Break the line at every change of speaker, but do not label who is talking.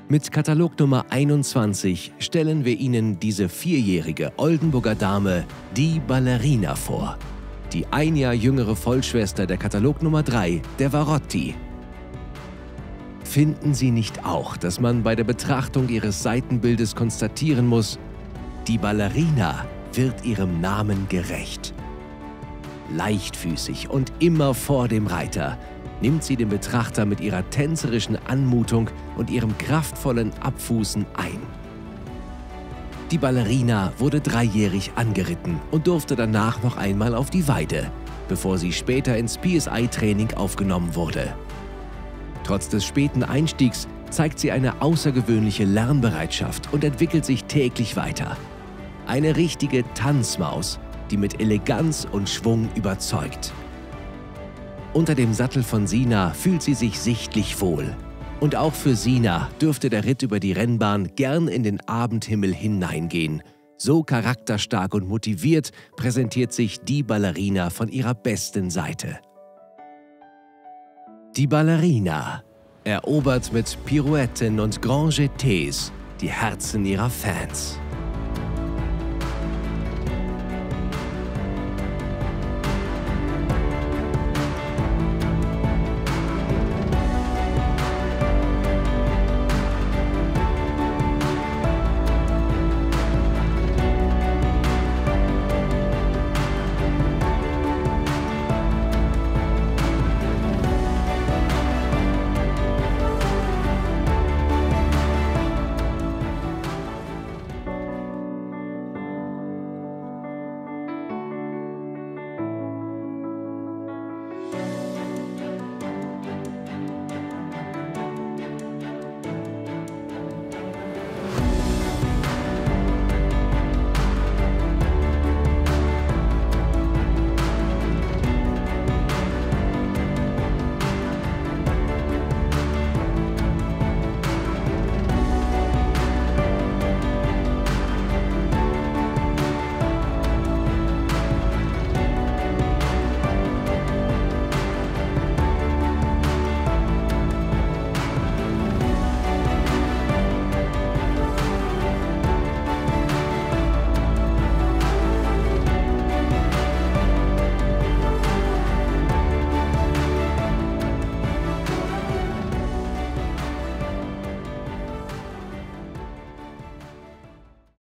Mit Katalog Nummer 21 stellen wir Ihnen diese vierjährige Oldenburger Dame, die Ballerina, vor. Die ein Jahr jüngere Vollschwester der Katalog Nummer 3, der Varotti. Finden Sie nicht auch, dass man bei der Betrachtung ihres Seitenbildes konstatieren muss, die Ballerina wird ihrem Namen gerecht. Leichtfüßig und immer vor dem Reiter nimmt sie den Betrachter mit ihrer tänzerischen Anmutung und ihrem kraftvollen Abfußen ein. Die Ballerina wurde dreijährig angeritten und durfte danach noch einmal auf die Weide, bevor sie später ins PSI-Training aufgenommen wurde. Trotz des späten Einstiegs zeigt sie eine außergewöhnliche Lernbereitschaft und entwickelt sich täglich weiter. Eine richtige Tanzmaus, die mit Eleganz und Schwung überzeugt. Unter dem Sattel von Sina fühlt sie sich sichtlich wohl. Und auch für Sina dürfte der Ritt über die Rennbahn gern in den Abendhimmel hineingehen. So charakterstark und motiviert präsentiert sich die Ballerina von ihrer besten Seite. Die Ballerina erobert mit Pirouetten und Grand Jetés die Herzen ihrer Fans.